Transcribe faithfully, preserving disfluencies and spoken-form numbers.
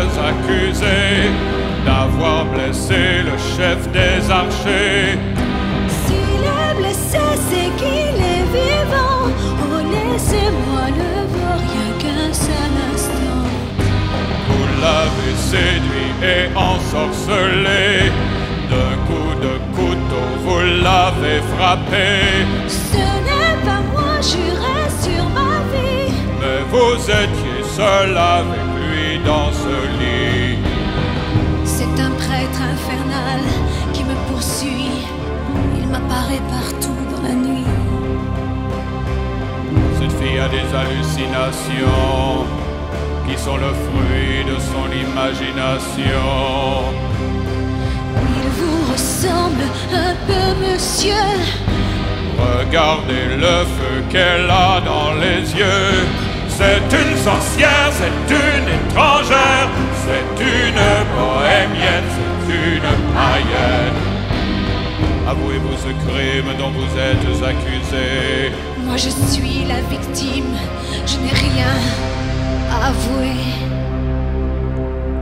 accusé d'avoir blessé le chef des archers. S'il est blessé, c'est qu'il est vivant. Oh, laissez-moi le voir, rien qu'un seul instant. Vous l'avez séduit et ensorcelé. D'un coup de couteau, vous l'avez frappé. Ce n'est pas moi, jurez sur ma vie. Mais vous étiez seul avec lui dans ce lit. C'est un prêtre infernal qui me poursuit. Il m'apparaît partout dans la nuit. Cette fille a des hallucinations qui sont le fruit de son imagination. Il vous ressemble un peu, monsieur. Regardez le feu qu'elle a dans les yeux. C'est une sorcière, c'est une étrangère, c'est une bohémienne, c'est une païenne. Avouez-vous ce crime dont vous êtes accusé. Moi je suis la victime, je n'ai rien à avouer.